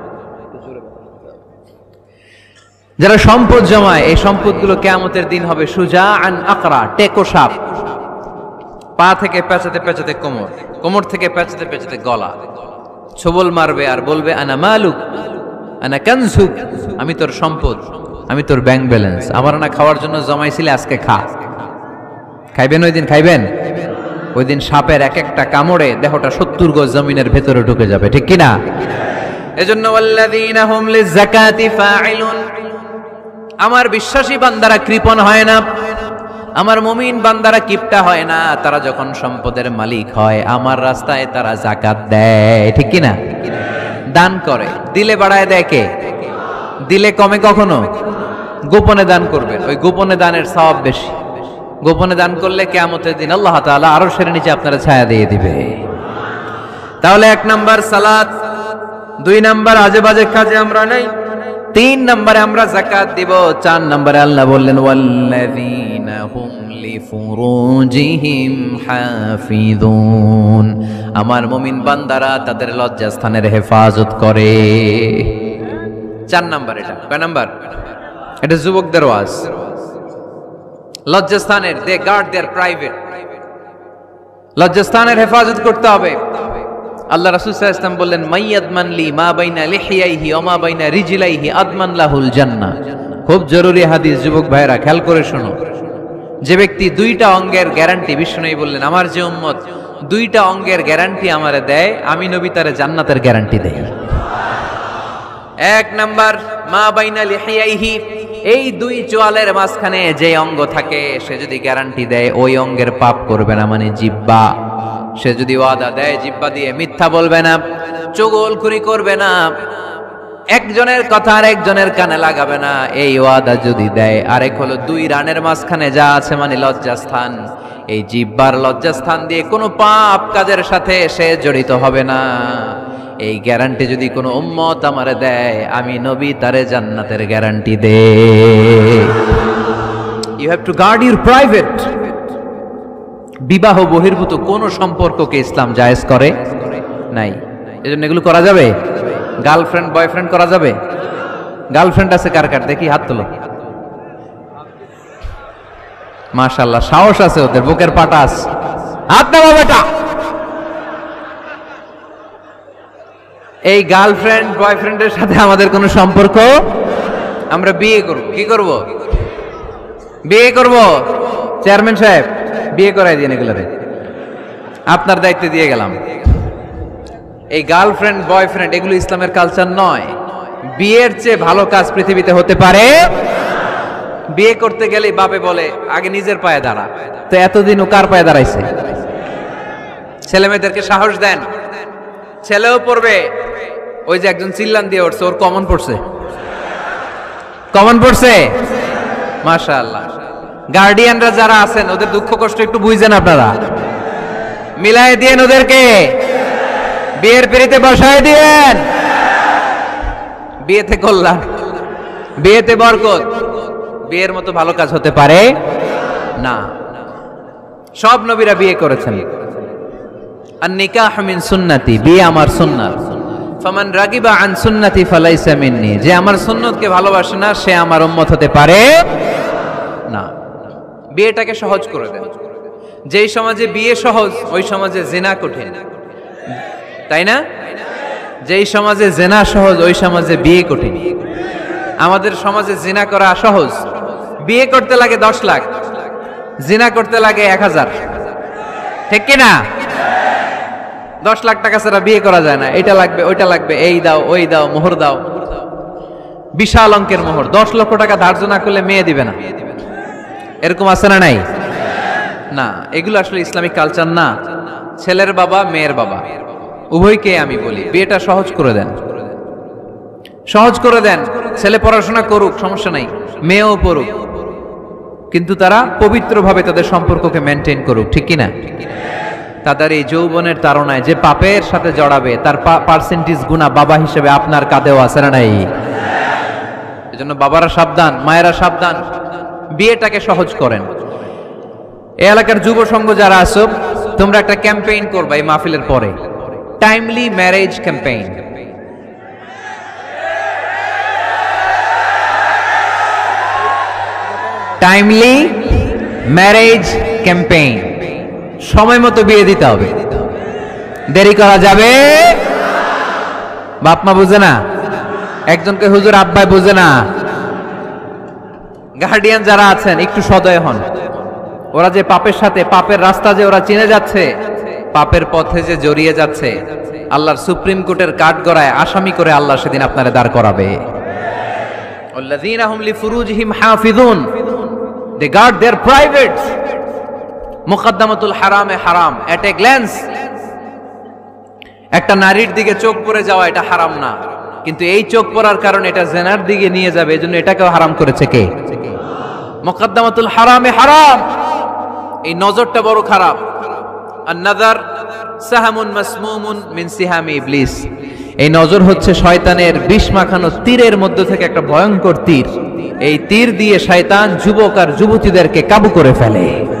যারা সম্পদ জমায়, এই সম্পদগুলো কিয়ামতের দিন হবে সুজাআন আকরা, টেকো সাপ। পা থেকে পেঁচাতে পেঁচাতে কোমর, কোমর থেকে পেঁচাতে পেঁচাতে গলা, ছবল মারবে আর বলবে আনা মালুক আনা কানজুক, আমি তোর সম্পদ, আমি তোর ব্যাংক ব্যালেন্স, আমার না খাওয়ার জন্য জমাইছিলে, আজকে খা। খাইবেন ওই দিন? খাইবেন? ওই দিন সাপের এক একটা কামড়ে দেহটা 70 গজ জমিনের ভেতরে ঢুকে যাবে, ঠিক কিনা? এজন্য ওয়াল্লাযীনা হুম লিয-যাকাতি ফাঈলুন। আমার বিশ্বাসী বান্দারা কৃপণ হয় না, আমার মুমিন বান্দারা কিপটা হয় না। তারা যখন সম্পদের মালিক হয়, আমার রাস্তায় তারা যাকাত দেয়, ঠিক কিনা? দান করে, দিলে বাড়ায় দেয় কে? দিলে কমে কখনো? গোপনে দান করবেন, ওই গোপনে দানের সওয়াব বেশি। গোপনে দান করলে কিয়ামতের দিন আল্লাহ তাআলা আরশের নিচে আপনারা ছায়া দিয়ে দিবে। তাহলে 1 নাম্বার সালাত, 2 নাম্বার আজে বাজে কাজে আমরা নাই, 3 নম্বরে আমরা যাকাত দিব, 4 নম্বরে আল্লাহ বললেন ওয়াল্লাযীনা হুম লিফুরুজিহিম হাফিযুন। আমার মুমিন বান্দারা তাদের লজ্জাস্থানের হেফাজত করে। 4 নাম্বার। এটা কয় নাম্বার? এটা যুবকদের ওয়াজ। লজ্জাস্থানের, দে গার্ড দেয়ার প্রাইভেট, লজ্জাস্থানের হেফাজত করতে হবে। আল্লাহ রাসূল সাল্লাল্লাহু আলাইহি ওয়াসাল্লাম বললেন মাইয়াদমান লি মা বাইনা লিহিয়াইহি ওয়া মা বাইনা রিজলাইহি আদমান লাহুল জান্নাহ। খুব জরুরি হাদিস, যুবক ভাইরা খেয়াল করে শোনো। যে ব্যক্তি 2টা অঙ্গের গ্যারান্টি, বিষ্ণু বললেন আমার যে উম্মত 2টা অঙ্গের গ্যারান্টি আমারে দেয়, আমি নবী তারে জান্নাতের গ্যারান্টি দেই। 1 নাম্বার মা বাইনা লিহিয়াইহি, এই দুই চোয়ালের মাঝখানে যে অঙ্গ থাকে সে যদি গ্যারান্টি দেয় ওই অঙ্গের পাপ করবে না, মানে জিহ্বা। সে যদি ওয়াদা দেয় জিহ্বা দিয়ে মিথ্যা বলবে না, চুগলখুরি করবে না, একজনের কথা আর একজনের কানে লাগাবে না, এই ওয়াদা যদি দেয়। আরেক হলো দুই রানের মাঝখানে যা আছে মানে লজ্জাস্থান, এই জিহ্বার লজ্জাস্থান দিয়ে কোনো পাপ কাজের সাথে সে জড়িত হবে না। এই গ্যারান্টি যদি কোনো উম্মত আমারে দেয়, আমি নবী তারে জান্নাতের গ্যারান্টি দে। You have to guard your private. বিবাহ বহির্ভূত কোন সম্পর্ককে ইসলাম জায়েজ করে নাই। এজন্য এগুলো করা যাবে? গার্লফ্রেন্ড বয়ফ্রেন্ড করা যাবে? গার্লফ্রেন্ড আছে কার কার দেখি হাত তোলো। মাশাআল্লাহ, সাহস আছে ওদের, বুকের পাটা আছে। হাত নামা বেটা। এই গার্লফ্রেন্ড বয়ফ্রেন্ডের সাথে আমাদের কোনো সম্পর্ক? আমরা বিয়ে করব। কি করব? বিয়ে করব। চেয়ারম্যান সাহেব বিয়ে করাই দিন এগুলোরে, আপনার দায়িত্ব দিয়ে গেলাম। এই গার্লফ্রেন্ড বয়ফ্রেন্ড এগুলো ইসলামের কালচার নয়। বিয়ের চেয়ে ভালো কাজ পৃথিবীতে হতে পারে? বিয়ে করতে গেলেই বাপে বলে আগে নিজের পায়ে দাঁড়া। তো এতদিন ও কার পায়ে দাঁড়াইছে? ছেলে মেয়েদেরকে সাহস দেন, ছেলেও পড়বে। ওই যে একজন চিল্লান দিয়ে উঠছে, ওর কমন পড়ছে, কমন পড়ছে। মাশাআল্লাহ। গার্ডিয়ানরা যারা আছেন ওদের দুঃখ কষ্ট একটু বুঝেন আপনারা, মিলাই দিয়েন ওদেরকে, বিয়ের পিড়িতে বসায় দিয়েন। বিয়েতে কল্যাণ, বিয়েতে বরকত। বিয়ের মতো ভালো কাজ হতে পারে না। সব নবীরা বিয়ে করেছেন। আর নিকাহ মিন সুন্নতি, বিয়ে আমার সুন্নাত। ফামান রাগিবা আন সুন্নতি ফালাইসা মিন্নি, যে আমার সুন্নতকে ভালোবাসে না সে আমার উম্মত হতে পারে না। বিয়েটাকে সহজ করে দেন। যেই সমাজে বিয়ে সহজ ওই সমাজে জিনা কঠিন, তাই না? যেই সমাজে জিনা সহজ ওই সমাজে বিয়ে কঠিন। আমাদের সমাজে জিনা করা সহজ, বিয়ে করতে লাগে 10 লাখ, জিনা করতে লাগে 1000, ঠিক কি না? 10 লাখ টাকা ছাড়া বিয়ে করা যায় না। এটা লাগবে ওইটা লাগবে, এই দাও ওই দাও, মোহর দাও, বিশাল অঙ্কের মোহর। 10 লক্ষ টাকা ধার্য না করলে মেয়ে দিবে না, এরকম আছে না নাই? না, এগুলো আসলে ইসলামিক কালচার না। ছেলের বাবা মেয়ের বাবা উভয়কে আমি বলি বিয়েটা সহজ করে দেন, সহজ করে দেন। ছেলে পড়াশোনা করুক, সমস্যা নাই, মেয়েও পড়ুক, কিন্তু তারা পবিত্রভাবে তাদের সম্পর্ককে মেনটেন করুক, ঠিক কিনা? তাদের এই যৌবনের তাড়নায় যে পাপের সাথে জড়াবে তার পার্সেন্টেজ গুণা বাবা হিসেবে আপনার কাঁধেও আছে না নাই? এজন্য বাবারা সাবধান, মায়েরা সাবধান, বিয়েটাকে সহজ করেন। এই এলাকার যুব সংঘ যারা আছো, তোমরা একটা ক্যাম্পেইন করবা এই মাহফিলের পরে, timely marriage campaign. Timely marriage campaign, সময় মতো বিয়ে দিতে হবে, দেরি করা যাবে। বাপ মা বুঝে না, একজনকে হুজুর আব্বাই বুঝে না। গার্ডিয়ান যারা আছেন একটু সদয় হন। ওরা যে পাপের সাথে, পাপের রাস্তা যে ওরা চিনে যাচ্ছে, পাপের পথে যে জড়িয়ে যাচ্ছে, আল্লাহর সুপ্রিম কোর্টের কাঠগড়ায় আসামি করে আল্লাহ সেদিন আপনারে দাঁড় করাবে। আল্লাযীনা হুম লিফুরুজিহিম হাফিজুন, দে গার্ড देयर প্রাইভেটস। মুকদ্দমাতুল হারামে হারাম, এট এ গ্ল্যান্স। একটা নারীর দিকে চোখ পড়ে যাওয়া এটা হারাম না, কিন্তু এই চোখ পড়ার কারণে এটা জিনার দিকে নিয়ে যাবে, এজন্য এটাকেও হারাম করেছে কে? মুকদ্দমাতুল হারামে হারাম। এই নজরটা বড় খারাপ। আন-নাযার সাহামুন মাসমুমুন মিন সিহামি ইবলিস। এই নজর হচ্ছে শয়তানের বিষ মাখানো তীরের মধ্যে থেকে একটা ভয়ঙ্কর তীর। এই তীর দিয়ে শয়তান যুবক আর যুবতীদেরকে কাবু করে ফেলে।